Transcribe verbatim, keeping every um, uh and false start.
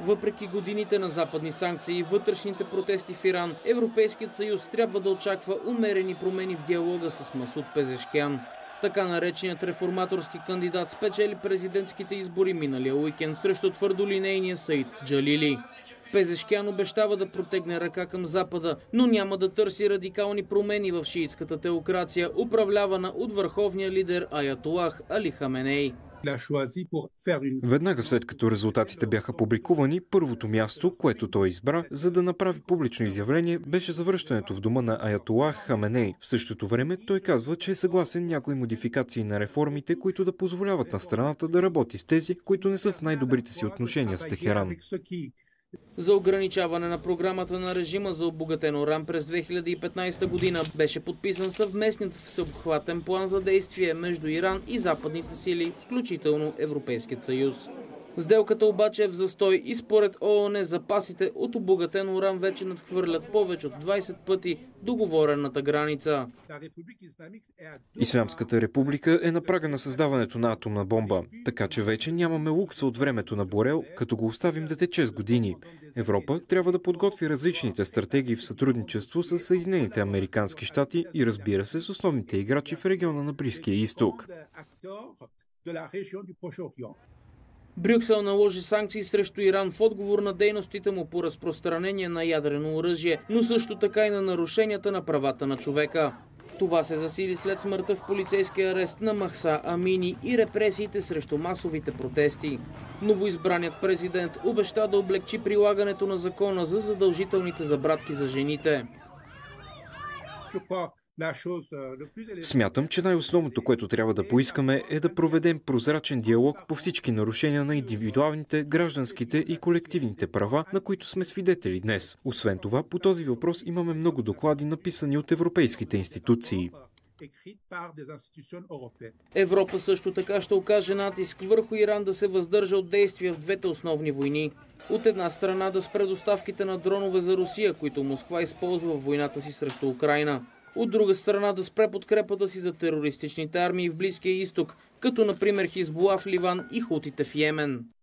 Въпреки годините на западни санкции и вътрешните протести в Иран, Европейският съюз трябва да очаква умерени промени в диалога с Масуд Пезешкян. Така нареченият реформаторски кандидат спечели президентските избори миналия уикенд срещу твърдолинейния Саид Джалили. Пезешкян обещава да протегне ръка към Запада, но няма да търси радикални промени в шиитската теокрация, управлявана от върховния лидер Аятолах Али Хаменей. Веднага след като резултатите бяха публикувани, първото място, което той избра, за да направи публично изявление, беше завръщането в дома на Аятолах Хаменей. В същото време той казва, че е съгласен някои модификации на реформите, които да позволяват на страната да работи с тези, които не са в най-добрите си отношения с Техеран. За ограничаване на програмата на режима за обогатен уран през две хиляди и петнадесета година беше подписан съвместният всеобхватен план за действие между Иран и западните сили, включително Европейският съюз. Сделката обаче е в застой и според ООН запасите от обогатен уран вече надхвърлят повече от двадесет пъти договорената граница. Ислямската република е на прага на създаването на атомна бомба, така че вече нямаме лукса от времето на Борел, като го оставим да тече с години. Европа трябва да подготви различните стратегии в сътрудничество с Съединените американски щати и, разбира се, с основните играчи в региона на Близкия изток. Брюксел наложи санкции срещу Иран в отговор на дейностите му по разпространение на ядрено оръжие, но също така и на нарушенията на правата на човека. Това се засили след смъртта в полицейския арест на Махса Амини и репресиите срещу масовите протести. Новоизбраният президент обеща да облегчи прилагането на закона за задължителните забрадки за жените. Смятам, че най-основното, което трябва да поискаме, е да проведем прозрачен диалог по всички нарушения на индивидуалните, гражданските и колективните права, на които сме свидетели днес. Освен това, по този въпрос имаме много доклади, написани от европейските институции. Европа също така ще окаже натиск върху Иран да се въздържа от действия в двете основни войни. От една страна да спре доставките на дронове за Русия, които Москва използва в войната си срещу Украйна. От друга страна да спре подкрепата си за терористичните армии в Близкия изток, като например Хизбула в Ливан и хутите в Йемен.